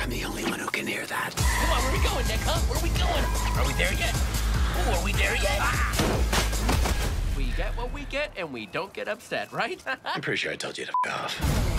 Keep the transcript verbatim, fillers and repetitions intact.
I'm the only one who can hear that. Come on, where are we going, Nick, huh? Where are we going? Are we there yet? Ooh, are we there yet? Ah! We get what we get, and we don't get upset, right? I'm pretty sure I told you to f*** off.